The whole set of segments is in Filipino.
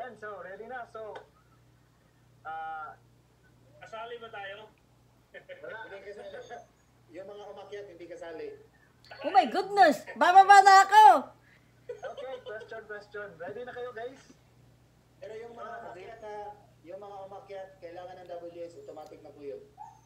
Ayan, so ready na. So, kasali ba tayo? wala. Yung mga umakyat, hindi kasali. Oh my goodness! Bababa na ako! Okay, question. Ready na kayo, guys? Pero yung mga umakyat, kailangan ng WS, automatic na po yun.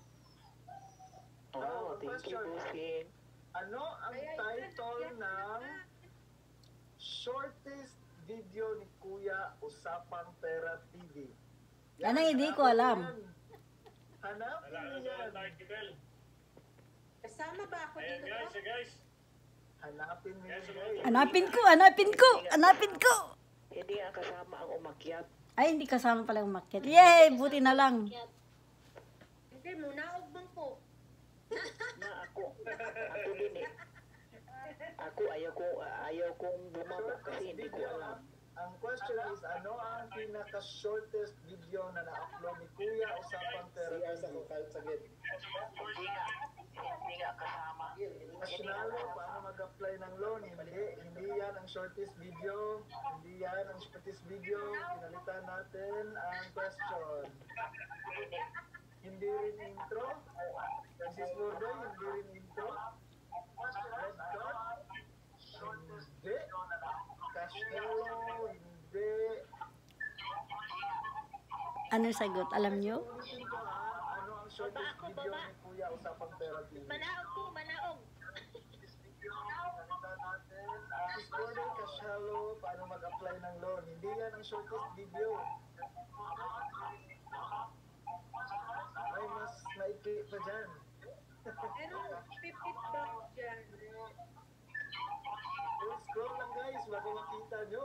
Oh, thank you, Bossing. Ano ang title ng shortest video ni Kuya Usapang Pera TV? Ano, hindi ko alam. Hanapin Wala niyo yan. article. Kasama ba ako Ayan dito? guys. Hanapin niyo yan. Hanapin ko! Hindi nga kasama ang umakyat. Ay, hindi kasama pala umakyat. Yay! Buti na lang. Hindi, muna bang po. Na ako din eh. Ako ayaw kong bumaba kasi hindi ko alam. Ang question is, ano ang pinaka-shortest video na na-upload ni Kuya Usapang Pera TV? Hindi nga kasama. Nasyonalo, paano mag-apply ng loan? Hindi yan ang shortest video. Hindi yan ang shortest video. Pinalitan natin ang question. Hindi rin intro. Francis Bordoy, hindi rin intro. Red dot. Hindi. Cash flow, hindi. Ano sagot? Alam nyo? Ulitin ko ha, ano ang shortest video ni Kuya Usapang Pera TV? Manaog po, manaog. Bordoy, cash flow, paano mag-apply ng loan? Hindi yan ang shortest video. May mas maikli pa dyan. Pero pipit ba dyan? Scroll lang guys, baka makita nyo.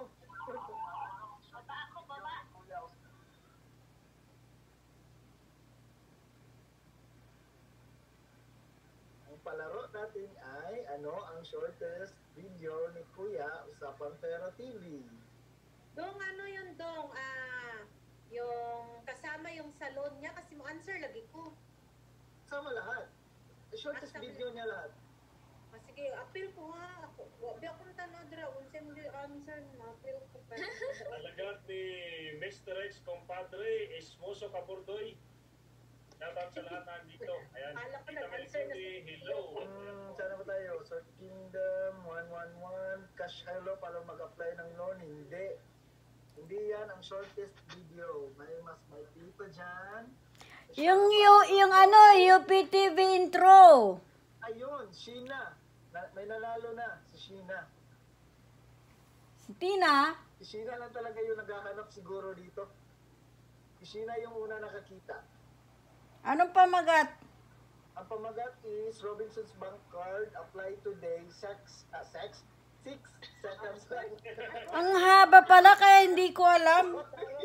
Ang palaro natin ay ano ang shortest video ni Kuya Usapang Pera TV. Dong, ano yun, Dong? Yung kasama yung salon niya kasi mo answer lagi ko. Sama lahat. Shortest video niya lahat. Sige, appeal ko ha. Wabi ako na tanong dra. Unsay mo yung answer na appeal ko pa. Alagat ni Mr. X, compadre, SMOSO Kaburdoy. Shoutout sa lahat nandito. Ayan, Alam ko kita nag-answer na Melchori, hello. Sana ba tayo? Sort Kingdom, 111, Cash Hello, paano mag-apply ng loan? Hindi. Hindi yan ang shortest video. May mas may pa dyan. Yung ano, UPTv intro. Ayun, Sheena. May nanalo na, si Sheena. Si Tina. Si Sheena lang talaga yung naghahanap siguro dito. Si Sheena yung una nakakita. Anong pamagat? Ang pamagat is Robinson's Bank Card, apply today, 6 seconds lang. Ang haba pala kaya hindi ko alam.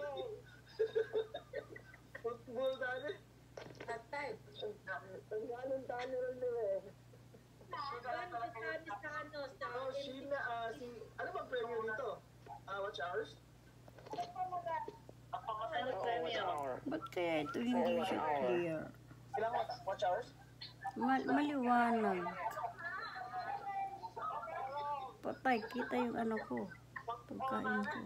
Football dali. Tatay. Ang ganun tani rin nila eh. Oh, Sheena, ano bang premyo dito? Watch hours? Ba't kaya ito hindi siya clear? Ilang watch hours? Maliwanag. Patay, kita yung ano ko. Pagkain ko.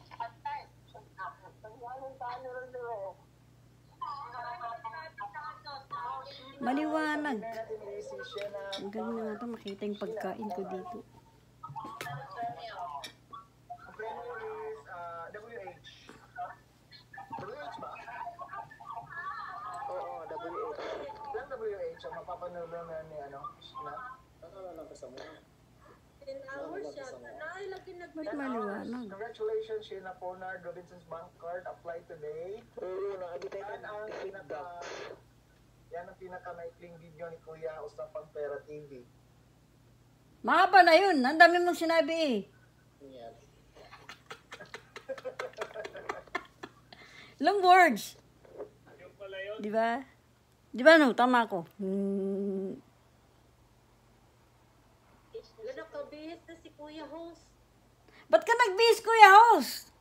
Maliwanag. Ang galing na nga ito, makita yung pagkain ko dito. Ang premyo is WH. WH ba? Oo, WH. Ilang WH ang mapapanood na ni ano? Sheena? 10 hours siya. Nailagin Ba't maliwanag? Congratulations, Sheena Ponard, Robinson's Bank Card, apply today. Oo, nakabitay Yan ka ang ng feedback. yan ang pinaka-maikling video ni Kuya Usapang Pera TV. Mahaba na yun. Ang dami mong sinabi eh. Yan. Long words. Yung pala yun. Di ba? Di ba no? Tama ako. Gano'n ka bihis na si Kuya Host. Ba't ka nagbihis, Kuya Host?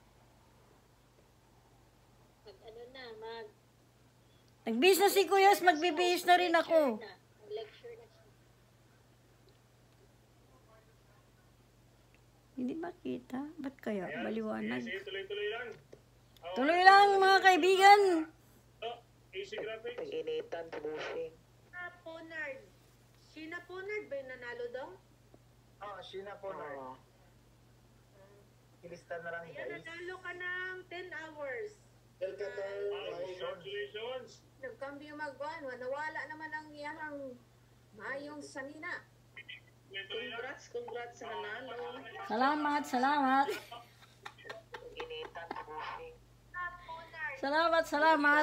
Ano na, mag Nagbihis na si Kuya Host, magbibihis na rin ako. lecture na siya. Hindi makita. Ba't kaya? Ayan. Maliwanag. Sige, tuloy-tuloy lang. Oh, Tuloy lang mga kaibigan. Oh, easy graphics. Pag-initan si Busing. Ponard. Sheena Ponard ba yung nanalo dong? Sheena Ponard. Oo. Ilista na lang Ayan, guys. nanalo ka ng 10 hours. Welcome to Congratulations. Nagkambyo magwan, nawala naman ang iyang maayong sanina. Congrats sa nanalo. Salamat, salamat. Pag-initan si Busing. Salamat, salamat.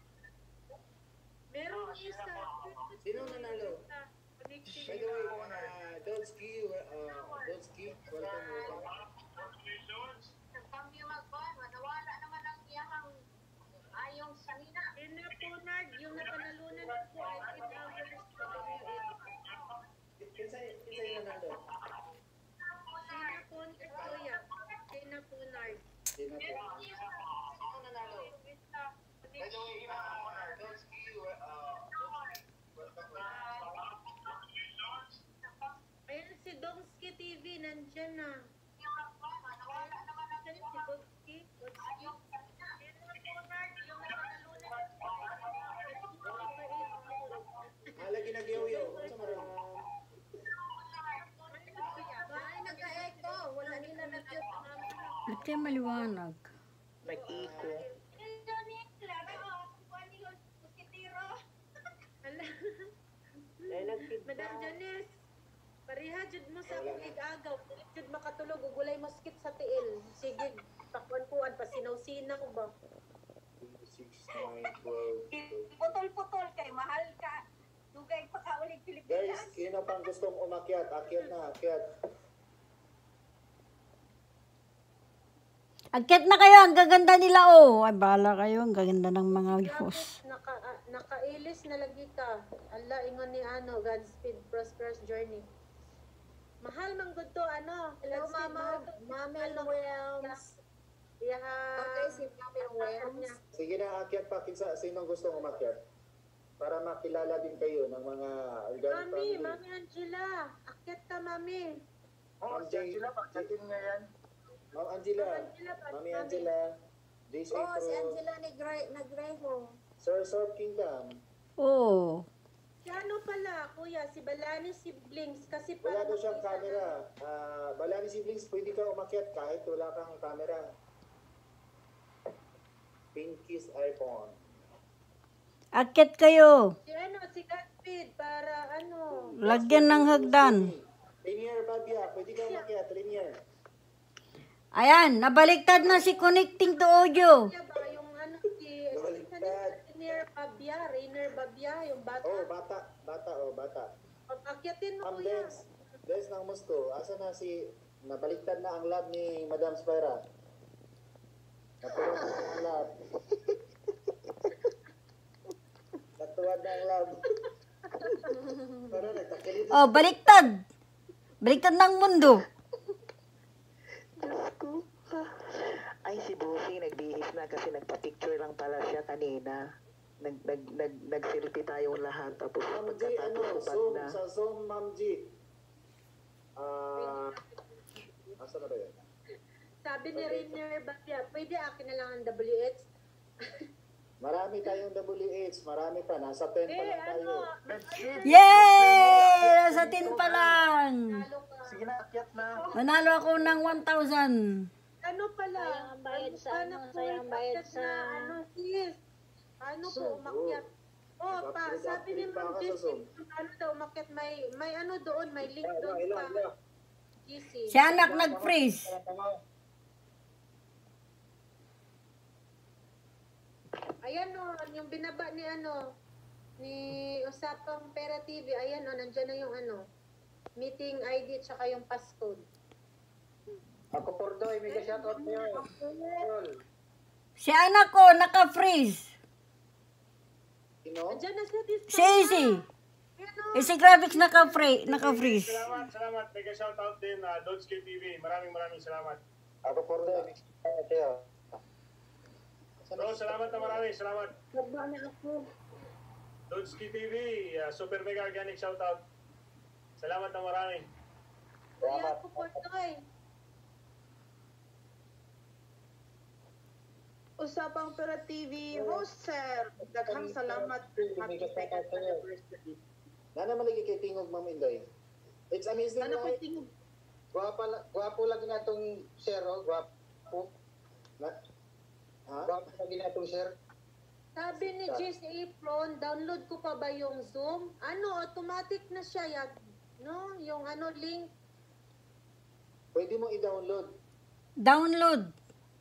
Merong isa. Sino nanalo? By the way, Dodski, welcome. Congratulations. Nagkambyo magwan, nawala naman ang iyang maayong sanina. Sheena Ponard, yung napanalunan ko ay 10 hours. Kinsa yung nanalo? Sheena Ponard, kuya. Sheena Ponard. Sino po? Sino nanalo? By the way, Dodski, welcome. Ayan si Dongski TV, nandyan na. Nawala naman ang Si Dongski. Malagi nagyaw-yaw. Unsa man? Ay, nagka-echo. Wala nila nag-mute. Ba't kaya maliwanag? Nag-iko. Hala. Madam Janice, pareha jud mo sa akong ig-agaw. Jud makatulog, ugulay moskit sa tiil. Sige, pakuan-kuan, pasinaw-sinaw ba? 6, 9, 12. Putol-putol kay mahal ka. Dugay pa ka ulit Guys, Pilipinas. sino pang gustong umakyat? Akyat na, akyat. Agkit na kayo, ang gaganda nila oh. Ay, bahala kayo, ang gaganda ng mga host. Nakailis na lagi ka. Ala, ingon ni ano, Godspeed, prosperous journey. Mahal man gud to, ano? Hello, Godspeed, Mama. mahal. Mami Williams. Yeah. Okay, si Mami Williams. Sige na, akyat pa. Sinong gustong umakyat? Para makilala din kayo ng mga organic Mami, family. Mami Angela. Akyat ka, Mami. Si Angela, pagchatin nga yan. Ma'am Angela, Mami Angela, Jace Oh, si April, Angela Negrejo. Sir Sorb Kingdom. Oh. Si ano pala, kuya, si Balani Siblings. Kasi Wala daw parang siyang camera. Balani siblings, pwede ka umakyat kahit wala kang camera. Pinky's iPhone. Agkit kayo. Si ano, si Godspeed, para ano. Lagyan ng hagdan. Linear Babia, pwede ka umakyat, linear. Ayan, nabaliktad na si connecting to audio. Kaya ba, yung ano, si Baliktad. Rainer Babia, yung bata. Oh, bata. Pag-akyatin mo, Ma'am kuya. Dance ng Moscow, asa na nabaliktad na ang lab ni Madam Spira. Natuwad na ang lab. Natuwad na ang lab. Parang nagtakilit. Oh, baliktad. Baliktad ng mundo. Diyos ko. Ay, si Busing nagbihis na kasi nagpa-picture lang pala siya kanina. Nag-selfie tayong lahat. Tapos Ma'am G, pagkatapos Zoom, na. sa Zoom, Ma'am G. Asa na ba yun? Sabi ni Rainer Babia, pwede akin na lang ang WX. Marami tayong WH, marami pa. Nasa 10 pa lang tayo. Yay! Nasa 10 pa lang. Talo ka. Sige na, akyat na. Manalo ako ng 1,000. Ano pala? Sayang bayad sa ano, po, sayang bayad umakyat sa- na, ano, sis? Ano po, umakyat? Oh, pa, sabi ni Ma'am Jessie, ano daw, umakyat, may ano doon, may link doon pa. GC. Si anak nag-freeze. Ayan o, yung binaba ni ano, ni Usapang Pera TV, ayan o, nandyan na yung ano, meeting ID tsaka yung passcode. Ako Pordoy, may ka-shoutout niyo. Si anak ko naka-freeze. Sino? Nandyan na siya, discount. Si Easy. Eh, si graphics naka-freeze. Salamat. Mega shoutout din Dodski TV. Maraming salamat. Ako Pordoy, may ka-shoutout niyo. Bro, salamat na marami. Salamat. Baba na ako. Dodski TV, super mega organic shoutout. Salamat na marami. Kuya ako, Portoy. Usapang Pera TV host, sir. Daghang salamat. Happy second anniversary. Nana malagi kay tingog, Ma'am Inday. It's amazing, Ano po right? tingog? Gwapo lagi na itong share, oh. Gwapo. Ha? Gwapo lagi na itong share. Sabi ni Jace Apron, download ko pa ba yung Zoom? Ano, automatic na siya. No? Yung ano, link. Pwede mo i-download. Download.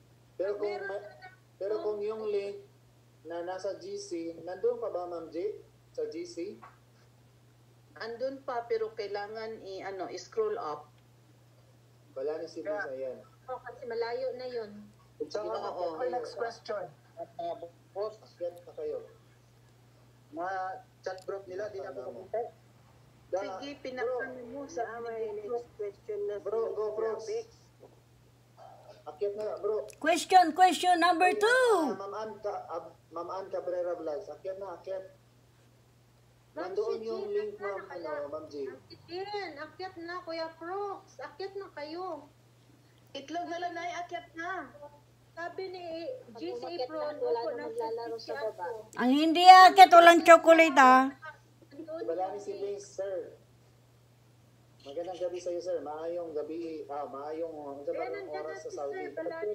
Pero kung yung link na nasa GC, nandun pa ba, Ma'am J? Sa GC? Andun pa, pero kailangan i-scroll up. Wala ni si Miss, ayan. Kasi malayo na yun. So, next question. Boss, akyat na kayo. Mga chat group nila, di na ako pumunta. Sige, pinakano mo sa next question na Bro, go bro. Akyat na, bro. Question number 2. Ma'am Ann Cabrera Vlogs. Akyat na, akyat. Nandoon yung link, Ma'am J. Akyat na, Kuya Prox. Akyat na kayo. Itlog na lang na, akyat na. Sabi ni Jace Apron, wala na maglalaro sa baba. Ang hindi akit, walang chocolate ah. Wala ni si Vince, sir. Magandang gabi sa iyo, sir. Maayong gabi. Maayong oras sa Saudi.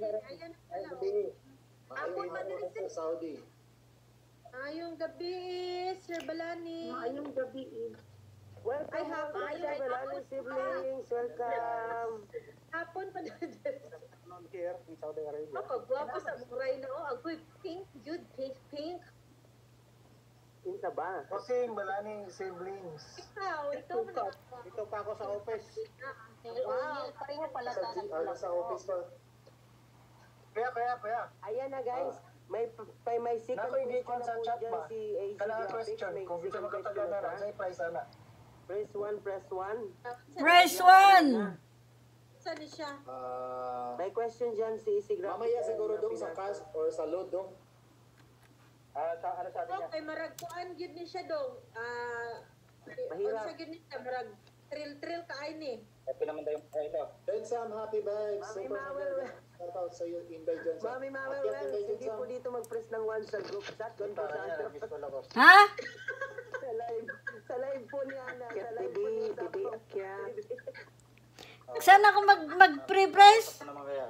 Maayong oras sa Saudi. Maayong gabi, Sir Balani. Maayong gabi. Welcome, Sir Balani siblings. Welcome. Hapon pa na dyan. Here in Saudi Arabia. Ako, guwapo sa muray na. Agoy, pink, good, pink. Insa ba? Kasi Balani siblings. Ikaw na. Ito pa ako sa office. Wow, pareho pala Sa office pa. Kaya. Ayan na guys, may second question na po dyan si AC Graphics. May second question na pa. Press 1. Press 1. Saan siya? May question dyan si AC Graphics. Mamaya siguro dong sa cash or sa load dong. Ano sabi niya? Okay, maragpuan yun ni siya dong. Mahirap. Sa yun niya, marag trill kaay ni. Happy naman tayo. Then Sam, happy vibes. Mami Mawel. Shout out sa iyo, Inday dyan. Mami Mawel, hindi po dito mag-press ng 1 sa group chat. Doon po sa Ha? Sa live po ni Ana. Sa live po ni Saan ako mag-pre-press? Ano naman kaya?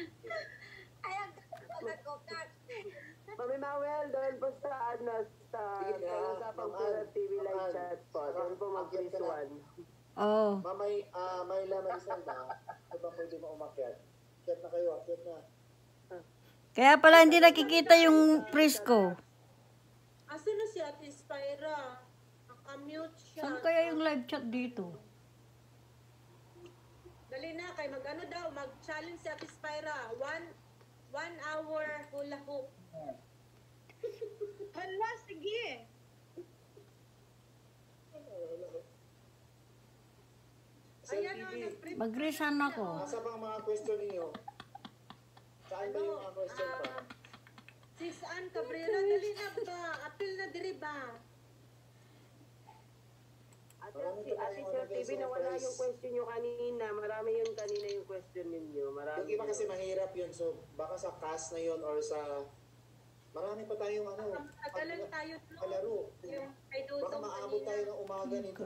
Mami Mawel, doon po sa Usapang Pera TV live chat po. Doon po mag-press 1. Oh. May laman isang ba? Ano ba pwede mo umakyat? Akyat na kayo, akyat na. Kaya pala hindi nakikita yung press ko. Asa na si Ate Spyra? Nakamute siya. Saan kaya yung live chat dito? Dali na, kay mag-challenge si Ate Spyra. 1 hour hula hoop. Hala, sige. Ayan o, nag-print. Mag-resign ako. Asa bang mga question ninyo? Saan ba yung mga question pa? Sis Ann Cabrera, dali na ba? Apil na diri ba? Si Ate Sir TV, nawala yung question nyo kanina. Marami yung kanina yung question ninyo. Marami. Yung iba kasi mahirap yun. So, baka sa cast na yun or sa... Marami pa tayong Tagalan tayo palaro. yung kay Baka Dudong maabot tayo kanina. ng umaga nito.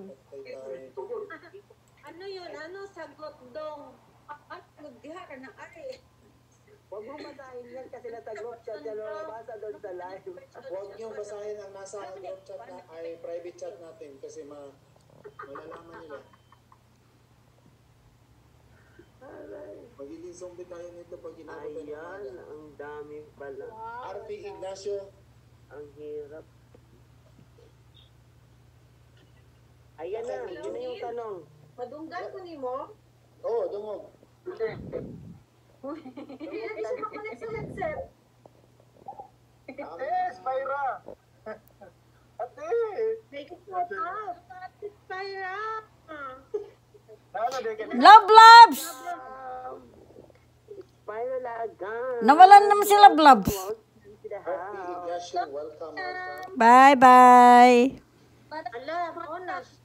Ano yun? Ano? Sagot dong. Magdiha ka na ari. Huwag mo basahin yan kasi nasa group chat yan. Basa doon sa live. Huwag niyong basahin ang nasa group chat na ay private chat natin kasi malalaman nila. Magiging zombie tayo nito pag ginagawa tayo ng Ayan, umaga. ang dami pala. RP Ignacio. Ang hirap. Ayan na, yun na yung tanong. Madunggan ko ni mo. Oo, dungog. Hindi siya makulit sa headset. Spyra! Ate! Make it pop up. Ate Spyra. Love loves! Spiral agad. Nawalan naman sila loves. RP Ignacio, welcome. Bye-bye. Ala, mauna.